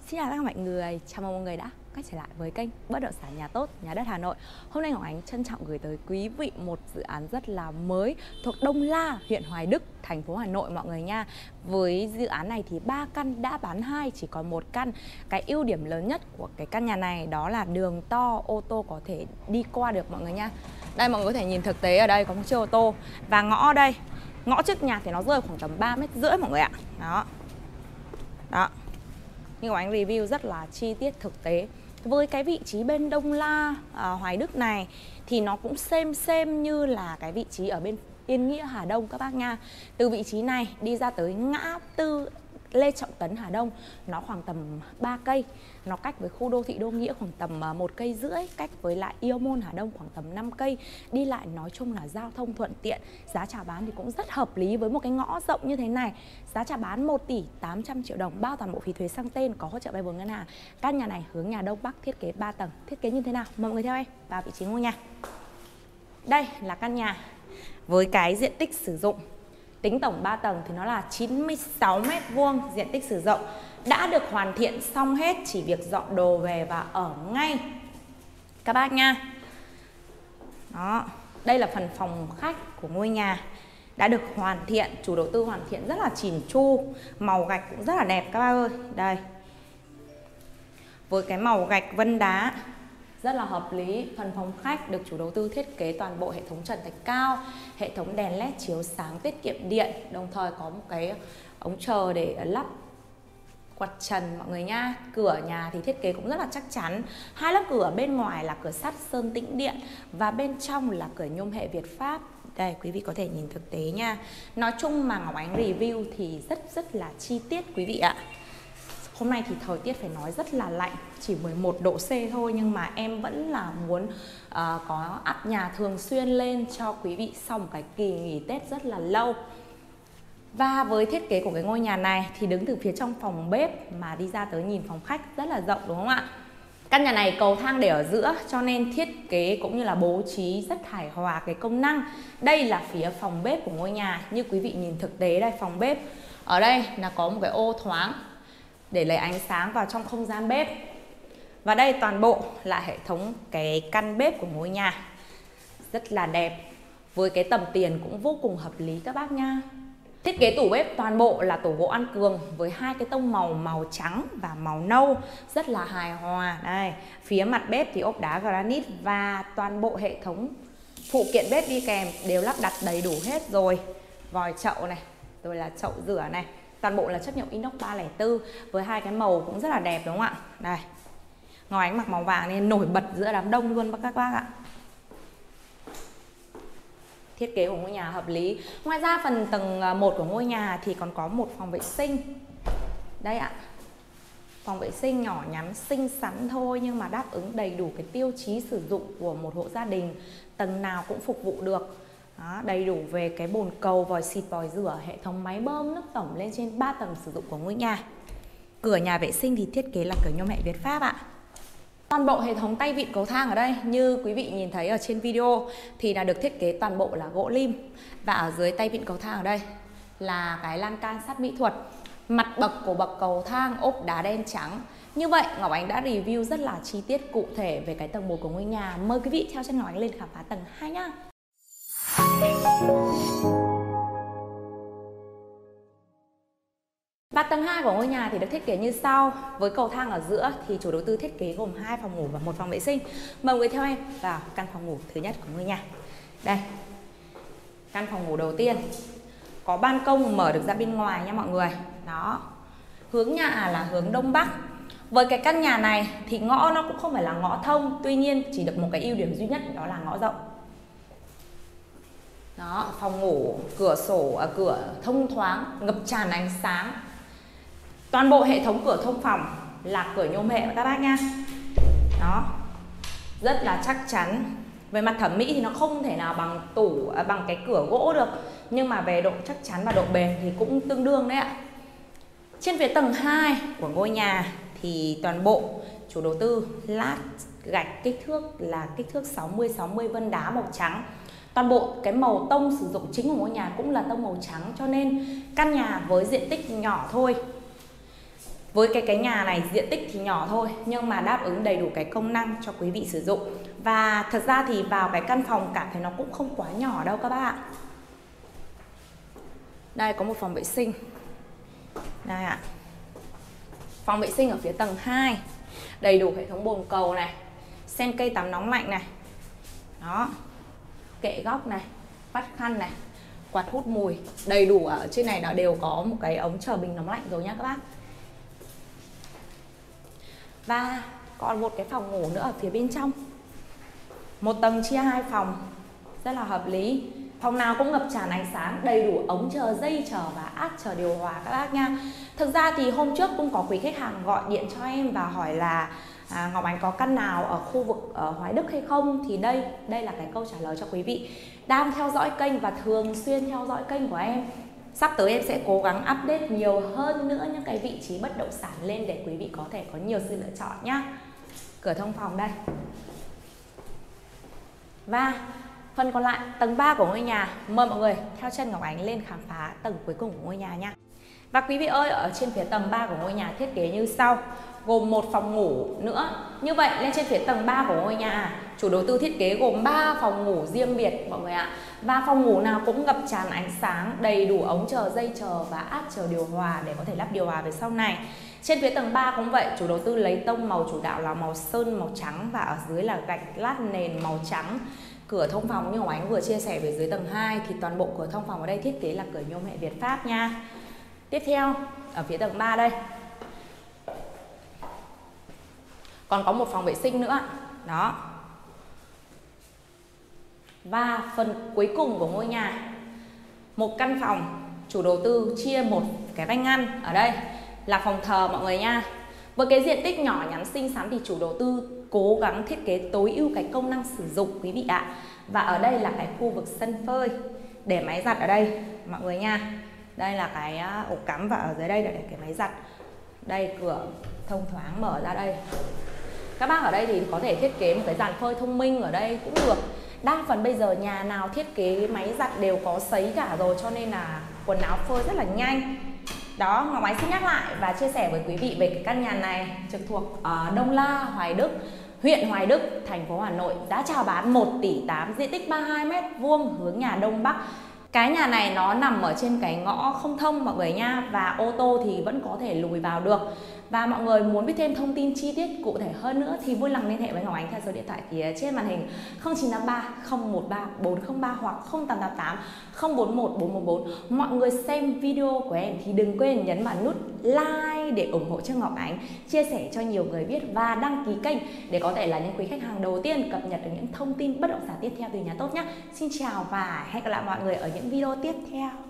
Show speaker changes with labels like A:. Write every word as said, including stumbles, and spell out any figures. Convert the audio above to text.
A: Xin chào tất cả mọi người, chào mừng mọi người đã quay trở lại với kênh Bất động sản nhà tốt, nhà đất Hà Nội. Hôm nay Ngọc Ánh trân trọng gửi tới quý vị một dự án rất là mới thuộc Đông La, huyện Hoài Đức, thành phố Hà Nội mọi người nha. Với dự án này thì ba căn đã bán hai, chỉ còn một căn. Cái ưu điểm lớn nhất của cái căn nhà này đó là đường to, ô tô có thể đi qua được mọi người nha. Đây mọi người có thể nhìn thực tế ở đây có một chiếc ô tô. Và ngõ ở đây, ngõ trước nhà thì nó rơi khoảng tầm ba mét rưỡi mọi người ạ. Đó. Đó. Nhưng mà anh review rất là chi tiết thực tế. Với cái vị trí bên Đông La, à, Hoài Đức này thì nó cũng xem xem như là cái vị trí ở bên Yên Nghĩa, Hà Đông các bác nha. Từ vị trí này đi ra tới ngã tư Lê Trọng Tấn, Hà Đông nó khoảng tầm ba cây. Nó cách với khu đô thị Đô Nghĩa khoảng tầm một cây rưỡi, cách với lại Yêu Môn Hà Đông khoảng tầm năm cây. Đi lại nói chung là giao thông thuận tiện. Giá chào bán thì cũng rất hợp lý với một cái ngõ rộng như thế này. Giá chào bán một tỷ tám trăm triệu đồng, bao toàn bộ phí thuế sang tên, có hỗ trợ vay vốn ngân hàng. Căn nhà này hướng nhà Đông Bắc, thiết kế ba tầng. Thiết kế như thế nào? Mọi người theo em vào vị trí ngôi nhà. Đây là căn nhà với cái diện tích sử dụng tính tổng ba tầng thì nó là chín mươi sáu mét vuông diện tích sử dụng. Đã được hoàn thiện xong hết, chỉ việc dọn đồ về và ở ngay các bác nha. Đó, đây là phần phòng khách của ngôi nhà. Đã được hoàn thiện, chủ đầu tư hoàn thiện rất là chỉn chu. Màu gạch cũng rất là đẹp các bác ơi. Đây. Với cái màu gạch vân đá rất là hợp lý. Phần phòng khách được chủ đầu tư thiết kế toàn bộ hệ thống trần thạch cao, hệ thống đèn led chiếu sáng tiết kiệm điện, đồng thời có một cái ống chờ để lắp quạt trần mọi người nha. Cửa nhà thì thiết kế cũng rất là chắc chắn. Hai lớp cửa bên ngoài là cửa sắt sơn tĩnh điện và bên trong là cửa nhôm hệ Việt Pháp. Đây quý vị có thể nhìn thực tế nha. Nói chung mà Ngọc Ánh review thì rất rất là chi tiết quý vị ạ. Hôm nay thì thời tiết phải nói rất là lạnh, chỉ mười một độ C thôi, nhưng mà em vẫn là muốn uh, có áp nhà thường xuyên lên cho quý vị sau một cái kỳ nghỉ Tết rất là lâu. Và với thiết kế của cái ngôi nhà này thì đứng từ phía trong phòng bếp mà đi ra tới nhìn phòng khách rất là rộng đúng không ạ? Căn nhà này cầu thang để ở giữa cho nên thiết kế cũng như là bố trí rất hài hòa cái công năng. Đây là phía phòng bếp của ngôi nhà, như quý vị nhìn thực tế đây, phòng bếp. Ở đây là có một cái ô thoáng để lấy ánh sáng vào trong không gian bếp. Và đây toàn bộ là hệ thống cái căn bếp của ngôi nhà. Rất là đẹp. Với cái tầm tiền cũng vô cùng hợp lý các bác nha. Thiết kế tủ bếp toàn bộ là tủ gỗ ăn cường với hai cái tông màu màu trắng và màu nâu rất là hài hòa. Đây, phía mặt bếp thì ốp đá granite và toàn bộ hệ thống phụ kiện bếp đi kèm đều lắp đặt đầy đủ hết rồi. Vòi chậu này, rồi là chậu rửa này. Toàn bộ là chất liệu inox ba không bốn với hai cái màu cũng rất là đẹp đúng không ạ? Đây. Ngọc Ánh mặc màu vàng nên nổi bật giữa đám đông luôn các bác ạ. Thiết kế của ngôi nhà hợp lý. Ngoài ra phần tầng một của ngôi nhà thì còn có một phòng vệ sinh. Đây ạ. Phòng vệ sinh nhỏ nhắn xinh xắn thôi nhưng mà đáp ứng đầy đủ cái tiêu chí sử dụng của một hộ gia đình, tầng nào cũng phục vụ được. Đó, đầy đủ về cái bồn cầu, vòi xịt, vòi rửa, hệ thống máy bơm nước tổng lên trên ba tầng sử dụng của ngôi nhà. Cửa nhà vệ sinh thì thiết kế là cửa nhôm hệ Việt Pháp ạ. Toàn bộ hệ thống tay vịn cầu thang ở đây như quý vị nhìn thấy ở trên video thì là được thiết kế toàn bộ là gỗ lim. Và ở dưới tay vịn cầu thang ở đây là cái lan can sắt mỹ thuật. Mặt bậc của bậc cầu thang ốp đá đen trắng. Như vậy Ngọc Ánh đã review rất là chi tiết cụ thể về cái tầng một của ngôi nhà. Mời quý vị theo chân Ngọc Ánh lên khám phá tầng hai nhá. Và tầng hai của ngôi nhà thì được thiết kế như sau. Với cầu thang ở giữa thì chủ đầu tư thiết kế gồm hai phòng ngủ và một phòng vệ sinh. Mời mọi người theo em vào căn phòng ngủ thứ nhất của ngôi nhà. Đây. Căn phòng ngủ đầu tiên có ban công mở được ra bên ngoài nha mọi người. Đó. Hướng nhà là hướng Đông Bắc. Với cái căn nhà này thì ngõ nó cũng không phải là ngõ thông, tuy nhiên chỉ được một cái ưu điểm duy nhất đó là ngõ rộng. Đó, phòng ngủ, cửa sổ, à, cửa thông thoáng, ngập tràn ánh sáng. Toàn bộ hệ thống cửa thông phòng là cửa nhôm hệ các bác nha. Đó, rất là chắc chắn. Về mặt thẩm mỹ thì nó không thể nào bằng tủ, à, bằng cái cửa gỗ được. Nhưng mà về độ chắc chắn và độ bền thì cũng tương đương đấy ạ. Trên phía tầng hai của ngôi nhà thì toàn bộ chủ đầu tư lát gạch kích thước là kích thước sáu mươi sáu mươi vân đá màu trắng. Toàn bộ cái màu tông sử dụng chính của ngôi nhà cũng là tông màu trắng, cho nên căn nhà với diện tích nhỏ thôi Với cái cái nhà này diện tích thì nhỏ thôi nhưng mà đáp ứng đầy đủ cái công năng cho quý vị sử dụng. Và thật ra thì vào cái căn phòng cảm thấy nó cũng không quá nhỏ đâu các bác ạ. Đây có một phòng vệ sinh. Đây ạ. Phòng vệ sinh ở phía tầng hai. Đầy đủ hệ thống bồn cầu này, sen cây tắm nóng lạnh này. Đó. Kệ góc này, vắt khăn này, quạt hút mùi. Đầy đủ ở trên này nó đều có một cái ống chờ bình nóng lạnh rồi nhá các bác. Và còn một cái phòng ngủ nữa ở phía bên trong. Một tầng chia hai phòng, rất là hợp lý. Phòng nào cũng ngập tràn ánh sáng, đầy đủ ống chờ, dây chờ và át chờ điều hòa các bác nha. Thực ra thì hôm trước cũng có quý khách hàng gọi điện cho em và hỏi là à, Ngọc Ánh có căn nào ở khu vực ở Hoài Đức hay không? Thì đây, đây là cái câu trả lời cho quý vị đang theo dõi kênh và thường xuyên theo dõi kênh của em. Sắp tới em sẽ cố gắng update nhiều hơn nữa những cái vị trí bất động sản lên để quý vị có thể có nhiều sự lựa chọn nhá. Cửa thông phòng đây. Và phần còn lại, tầng ba của ngôi nhà. Mời mọi người theo chân Ngọc Ánh lên khám phá tầng cuối cùng của ngôi nhà nha. Và quý vị ơi, ở trên phía tầng ba của ngôi nhà thiết kế như sau, gồm một phòng ngủ nữa. Như vậy lên trên phía tầng ba của ngôi nhà, chủ đầu tư thiết kế gồm ba phòng ngủ riêng biệt mọi người ạ. Và phòng ngủ nào cũng ngập tràn ánh sáng, đầy đủ ống chờ, dây chờ và át chờ điều hòa để có thể lắp điều hòa về sau này. Trên phía tầng ba cũng vậy, chủ đầu tư lấy tông màu chủ đạo là màu sơn màu trắng và ở dưới là gạch lát nền màu trắng. Cửa thông phòng như Ngọc Ánh vừa chia sẻ về dưới tầng hai thì toàn bộ cửa thông phòng ở đây thiết kế là cửa nhôm hệ Việt Pháp nha. Tiếp theo, ở phía tầng ba đây còn có một phòng vệ sinh nữa. Đó. Và phần cuối cùng của ngôi nhà, một căn phòng chủ đầu tư chia một cái vách ngăn. Ở đây là phòng thờ mọi người nha. Với cái diện tích nhỏ nhắn xinh xắn thì chủ đầu tư cố gắng thiết kế tối ưu cái công năng sử dụng quý vị ạ. Và ở đây là cái khu vực sân phơi để máy giặt ở đây mọi người nha. Đây là cái ổ cắm và ở dưới đây là để cái máy giặt. Đây cửa thông thoáng mở ra đây. Các bác ở đây thì có thể thiết kế một cái dàn phơi thông minh ở đây cũng được. Đa phần bây giờ nhà nào thiết kế máy giặt đều có sấy cả rồi cho nên là quần áo phơi rất là nhanh. Đó, Ngọc Ánh xin nhắc lại và chia sẻ với quý vị về cái căn nhà này trực thuộc ở Đông La, Hoài Đức, huyện Hoài Đức, thành phố Hà Nội. Giá chào bán một tỷ tám, diện tích ba mươi hai mét vuông, hướng nhà Đông Bắc. Cái nhà này nó nằm ở trên cái ngõ không thông mọi người nha. Và ô tô thì vẫn có thể lùi vào được. Và mọi người muốn biết thêm thông tin chi tiết cụ thể hơn nữa thì vui lòng liên hệ với Ngọc Ánh theo số điện thoại phía trên màn hình không chín tám ba không một ba bốn không ba hoặc không tám tám tám không bốn một bốn một bốn. Mọi người xem video của em thì đừng quên nhấn vào nút like để ủng hộ cho Ngọc Ánh, chia sẻ cho nhiều người biết và đăng ký kênh để có thể là những quý khách hàng đầu tiên cập nhật được những thông tin bất động sản tiếp theo từ nhà tốt nhé. Xin chào và hẹn gặp lại mọi người ở những video tiếp theo.